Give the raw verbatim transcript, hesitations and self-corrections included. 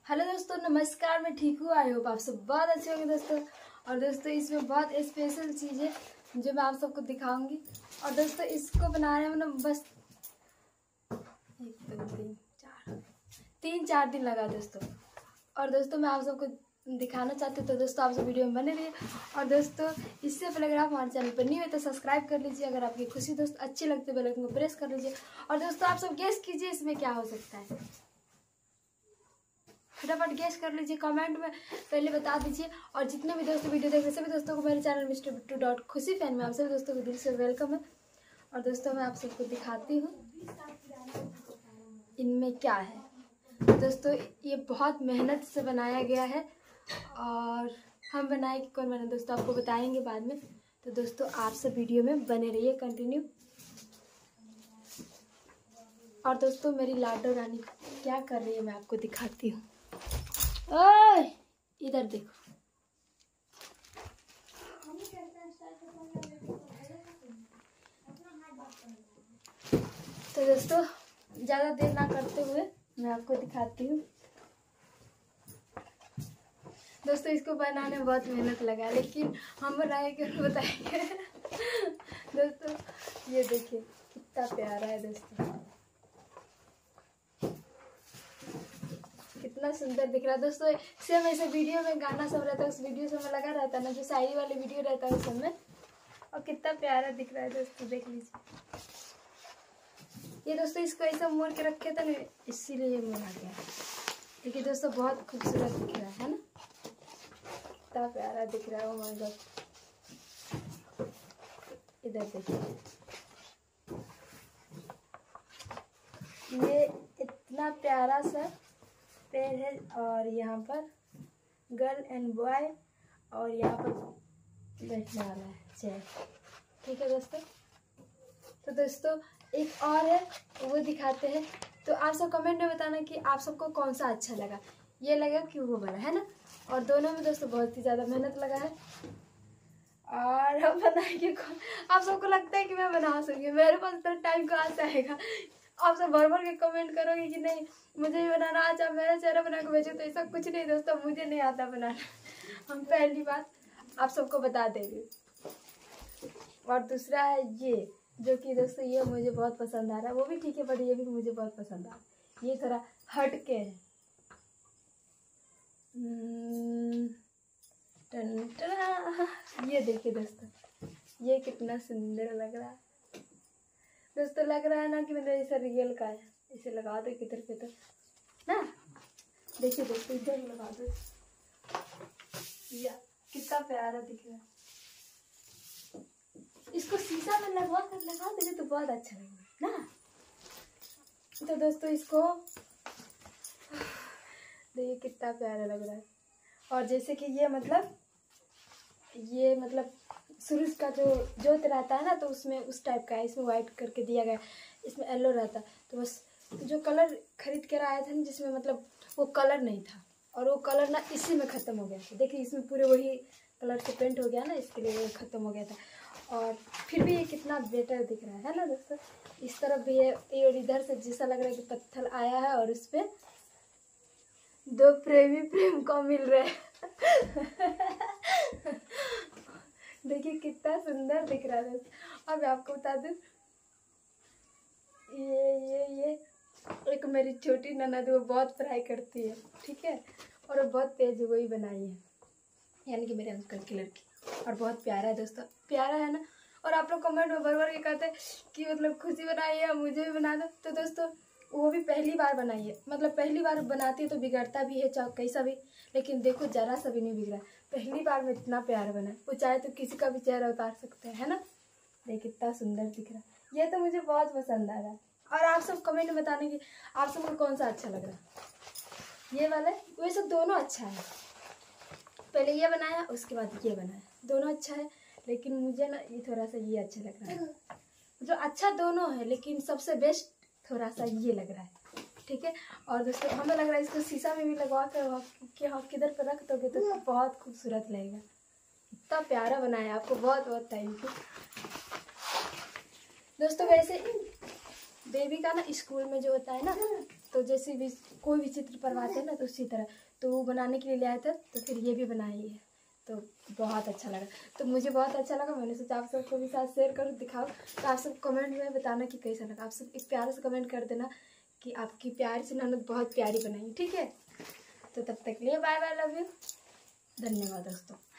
Hello दोस्तों, नमस्कार। मैं ठीक हूँ। आई होप आप सब बहुत अच्छे होंगे दोस्तों। और दोस्तों इसमें बहुत स्पेशल चीज़ है जो मैं आप सबको दिखाऊंगी। और दोस्तों इसको बनाने में ना बस एक दो तीन चार तीन चार दिन लगा दोस्तों। और दोस्तों मैं आप सबको दिखाना चाहती हूँ, तो दोस्तों आप सब वीडियो में बने रहिए। और दोस्तों इससे पहले अगर आप हमारे चैनल पर नहीं हुए तो सब्सक्राइब कर लीजिए। अगर आपकी खुशी दोस्त अच्छी लगती है बेल आइकन को प्रेस कर लीजिए। और दोस्तों आप सब गेस कीजिए इसमें क्या हो सकता है, फटाफट गेस कर लीजिए, कमेंट में पहले बता दीजिए। और जितने भी दोस्तों वीडियो देख रहे सभी दोस्तों को मेरे channel mister Bittu dot Khushi fan में आप सभी दोस्तों को दिल से वेलकम है। और दोस्तों मैं आप सबको दिखाती हूँ इनमें क्या है। दोस्तों ये बहुत मेहनत से बनाया गया है और हम बनाए कि कौन बना दोस्तों आपको बताएंगे बाद में। तो दोस्तों आप सब वीडियो में बने रहिए कंटिन्यू। और दोस्तों मेरी लाडो रानी क्या कर रही है मैं आपको दिखाती हूँ। ओए इधर देखो। तो दोस्तों ज़्यादा देर ना करते हुए मैं आपको दिखाती हूँ। दोस्तों इसको बनाने में बहुत मेहनत लगा, लेकिन हम बनाए के बताएंगे। दोस्तों ये देखिए कितना प्यारा है दोस्तों, कितना सुंदर दिख रहा है दोस्तों। सेम ऐसे वीडियो में गाना सब रहता है, उस वीडियो से में लगा रहता है ना, जो शायरी वाली वीडियो रहता है उस समय। और कितना प्यारा दिख रहा है दोस्तों, देख लीजिए। ये दोस्तों इसको ऐसा मोड़ के रखे थे ना, इसीलिए ये मोड़ आ गया। देखिए दोस्तों बहुत खूबसूरत दिख रहा है ना, कितना प्यारा दिख रहा है। ओ माय गॉड, इधर देखिए ये इतना प्यारा सा पेड़ है। और यहाँ पर गर्ल एंड बॉय, और यहाँ पर बैठने वाला है चेयर। ठीक है दोस्तों। तो दोस्तों एक और है वो दिखाते हैं। तो आप सब कमेंट में बताना कि आप सबको कौन सा अच्छा लगा, ये लगा कि वो वाला, है ना। और दोनों में दोस्तों बहुत ही ज़्यादा मेहनत लगा है। और हम बनाएंगे, आप सबको लगता है कि मैं बना सकूँगी, मेरे पास तो टाइम कहाँ से आएगा। आप सब भर भर के कमेंट करोगे कि नहीं मुझे भी बनाना आज, आप मेरा चेहरा बना के भेजो। तो ऐसा कुछ नहीं दोस्तों, मुझे नहीं आता बनाना। हम पहली बात आप सबको बता देंगे। और दूसरा है ये, जो कि दोस्तों ये मुझे बहुत पसंद आ रहा है। वो भी ठीक है बट ये भी मुझे बहुत पसंद आ रहा है। ये थोड़ा हट के है। ये देखिए दोस्तों ये कितना सुंदर लग रहा है दोस्तों। लग रहा है ना कि मतलब ऐसा रियल का है। इसे लगा दो किधर पे तो ना, देखिए दोस्तों इधर लगा दो। या कितना प्यारा दिख रहा है। इसको शीशा में लगवा कर लगा देंगे तो बहुत अच्छा लगेगा ना। तो दोस्तों इसको देखिए कितना प्यारा लग रहा है। और जैसे कि ये मतलब ये मतलब सूरज का जो जोत रहता है ना, तो उसमें उस टाइप का है। इसमें वाइट करके दिया गया, इसमें येलो रहता है। तो बस जो कलर खरीद कर आया था ना, जिसमें मतलब वो कलर नहीं था, और वो कलर ना इसी में ख़त्म हो गया था। देखिए इसमें पूरे वही कलर से पेंट हो गया ना, इसके लिए वो ख़त्म हो गया था। और फिर भी ये कितना बेटर दिख रहा है ना दोस्तों। इस तरफ भी है, और इधर से जैसा लग रहा है कि पत्थर आया है और उस पर दो प्रेमी प्रेम को मिल रहे हैं। देखिए कितना सुंदर दिख रहा है। अब आपको बता दूं, ये ये ये एक मेरी छोटी ननद, वो बहुत पढ़ाई करती है, ठीक है। और वो बहुत तेज वही बनाई है, यानी कि मेरे अंकल की लड़की। और बहुत प्यारा है दोस्तों, प्यारा है ना। और आप लोग कमेंट में भर भर के कहते हैं कि मतलब खुशी बनाई है, मुझे भी बना दो। तो दोस्तों वो भी पहली बार बनाई है, मतलब पहली बार बनाती है तो बिगड़ता भी है चाहे कैसा भी, लेकिन देखो जरा सा भी नहीं बिगड़ा। पहली बार में इतना प्यार बना, वो चाहे तो किसी का भी चेहरा उतार सकते हैं, है ना। देखिए कितना सुंदर दिख रहा है। ये तो मुझे बहुत पसंद आ रहा है। और आप सब कमेंट में बताने की आप सबको कौन सा अच्छा लग रहा है। ये वाला वैसे दोनों अच्छा है, पहले ये बनाया उसके बाद ये बनाया, दोनों अच्छा है। लेकिन मुझे ना ये थोड़ा सा ये अच्छा लग रहा है। मतलब अच्छा दोनों है, लेकिन सबसे बेस्ट थोड़ा सा ये लग रहा है, ठीक है। और दोस्तों हमें लग रहा है इसको शीशा में भी लगवा कर कि हम किधर पर रख दोगे तो बहुत खूबसूरत लगेगा। इतना प्यारा बनाया, आपको बहुत बहुत थैंक यू दोस्तों। वैसे बेबी का ना स्कूल में जो होता है ना, तो जैसे भी कोई भी चित्र करवाते हैं ना तो उसी तरह, तो वो बनाने के लिए ले आए थे, तो फिर ये भी बनाई है, तो बहुत अच्छा लगा। तो मुझे बहुत अच्छा लगा, मैंने सोचा आप सबको भी साथ शेयर करूँ, दिखाओ। तो आप सब कमेंट में बताना कि कैसा लगा। आप सब एक प्यार से कमेंट कर देना कि आपकी प्यारी सी ननद बहुत प्यारी बनाई, ठीक है। तो तब तक के लिए बाय बाय, लव यू, धन्यवाद दोस्तों।